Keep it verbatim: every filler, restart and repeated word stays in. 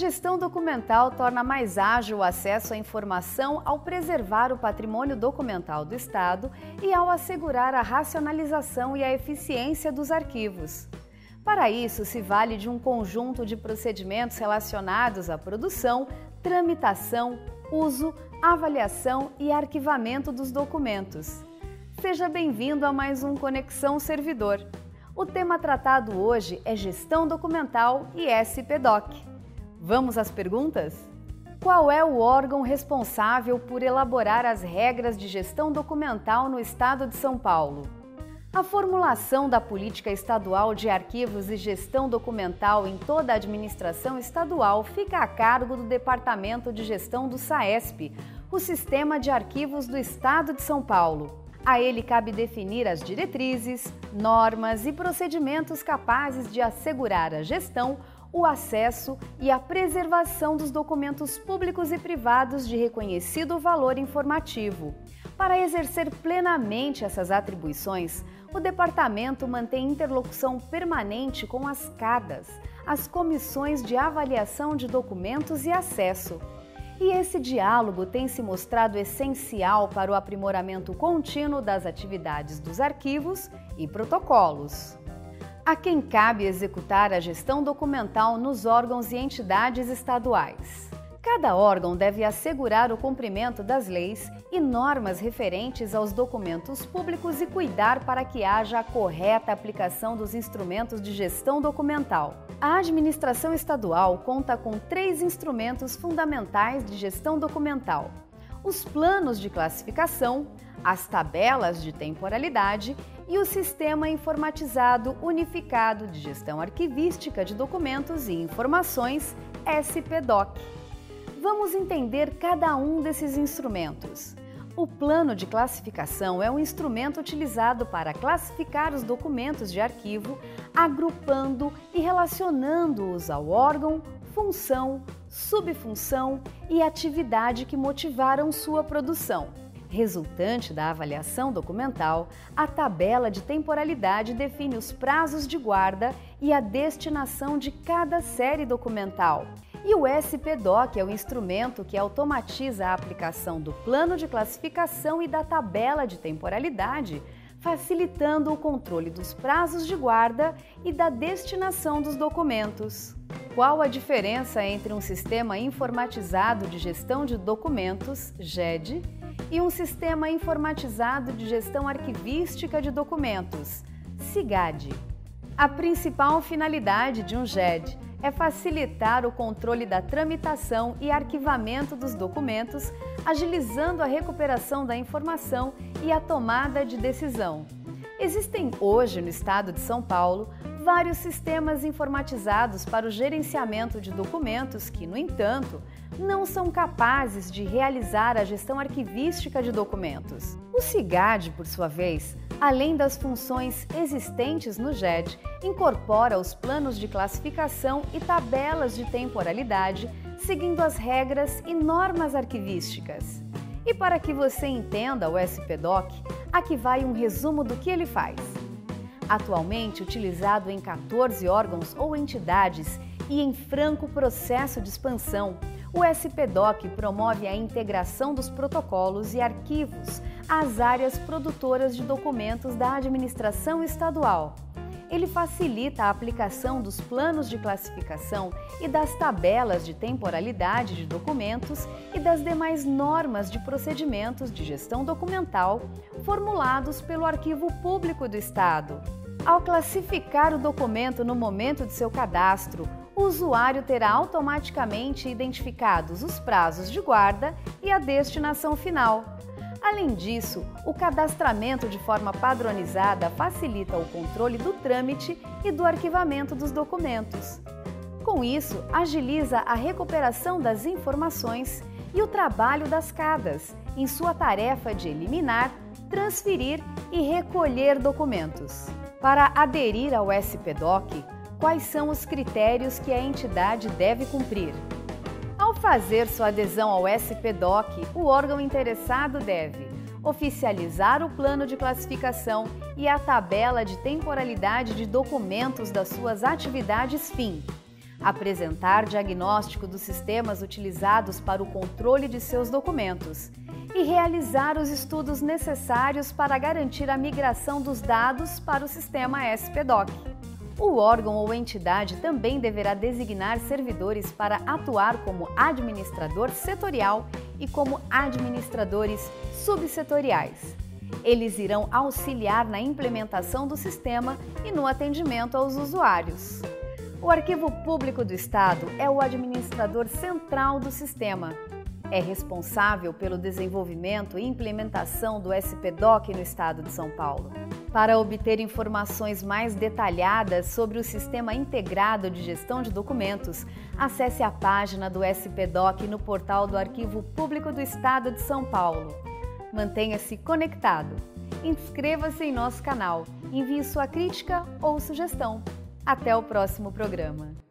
gestão documental torna mais ágil o acesso à informação ao preservar o patrimônio documental do Estado e ao assegurar a racionalização e a eficiência dos arquivos. Para isso, se vale de um conjunto de procedimentos relacionados à produção, tramitação, uso, avaliação e arquivamento dos documentos. Seja bem-vindo a mais um Conexão Servidor. O tema tratado hoje é Gestão Documental e S P Doc. Vamos às perguntas? Qual é o órgão responsável por elaborar as regras de gestão documental no Estado de São Paulo? A formulação da política estadual de arquivos e gestão documental em toda a administração estadual fica a cargo do Departamento de Gestão do SAESP, o Sistema de Arquivos do Estado de São Paulo. A ele cabe definir as diretrizes, normas e procedimentos capazes de assegurar a gestão, o acesso e a preservação dos documentos públicos e privados de reconhecido valor informativo. Para exercer plenamente essas atribuições, o Departamento mantém interlocução permanente com as CADAs, as Comissões de Avaliação de Documentos e Acesso. E esse diálogo tem se mostrado essencial para o aprimoramento contínuo das atividades dos arquivos e protocolos. A quem cabe executar a gestão documental nos órgãos e entidades estaduais. Cada órgão deve assegurar o cumprimento das leis e normas referentes aos documentos públicos e cuidar para que haja a correta aplicação dos instrumentos de gestão documental. A administração estadual conta com três instrumentos fundamentais de gestão documental: os planos de classificação, as tabelas de temporalidade e o Sistema Informatizado Unificado de Gestão Arquivística de Documentos e Informações, S P Doc. Vamos entender cada um desses instrumentos. O plano de classificação é um instrumento utilizado para classificar os documentos de arquivo, agrupando e relacionando-os ao órgão, função, subfunção e atividade que motivaram sua produção. Resultante da avaliação documental, a tabela de temporalidade define os prazos de guarda e a destinação de cada série documental. E o S P Doc é o instrumento que automatiza a aplicação do plano de classificação e da tabela de temporalidade, facilitando o controle dos prazos de guarda e da destinação dos documentos. Qual a diferença entre um Sistema Informatizado de Gestão de Documentos, G E D, e um Sistema Informatizado de Gestão Arquivística de Documentos, SIGAD? A principal finalidade de um G E D é facilitar o controle da tramitação e arquivamento dos documentos, agilizando a recuperação da informação e a tomada de decisão. Existem hoje no Estado de São Paulo vários sistemas informatizados para o gerenciamento de documentos que, no entanto, não são capazes de realizar a gestão arquivística de documentos. O SIGAD, por sua vez, além das funções existentes no G E D, incorpora os planos de classificação e tabelas de temporalidade, seguindo as regras e normas arquivísticas. E para que você entenda o S P Doc, aqui vai um resumo do que ele faz. Atualmente utilizado em quatorze órgãos ou entidades e em franco processo de expansão, o S P Doc promove a integração dos protocolos e arquivos às áreas produtoras de documentos da administração estadual. Ele facilita a aplicação dos planos de classificação e das tabelas de temporalidade de documentos e das demais normas de procedimentos de gestão documental formulados pelo Arquivo Público do Estado. Ao classificar o documento no momento de seu cadastro, o usuário terá automaticamente identificados os prazos de guarda e a destinação final. Além disso, o cadastramento de forma padronizada facilita o controle do trâmite e do arquivamento dos documentos. Com isso, agiliza a recuperação das informações e o trabalho das CADAs em sua tarefa de eliminar, transferir e recolher documentos. Para aderir ao S P Doc, quais são os critérios que a entidade deve cumprir? Ao fazer sua adesão ao S P Doc, o órgão interessado deve oficializar o plano de classificação e a tabela de temporalidade de documentos das suas atividades fim, apresentar diagnóstico dos sistemas utilizados para o controle de seus documentos e realizar os estudos necessários para garantir a migração dos dados para o sistema S P D O C. O órgão ou entidade também deverá designar servidores para atuar como administrador setorial e como administradores subsetoriais. Eles irão auxiliar na implementação do sistema e no atendimento aos usuários. O Arquivo Público do Estado é o administrador central do sistema. É responsável pelo desenvolvimento e implementação do S P D O C no Estado de São Paulo. Para obter informações mais detalhadas sobre o Sistema Integrado de Gestão de Documentos, acesse a página do S P D O C no portal do Arquivo Público do Estado de São Paulo. Mantenha-se conectado. Inscreva-se em nosso canal. Envie sua crítica ou sugestão. Até o próximo programa.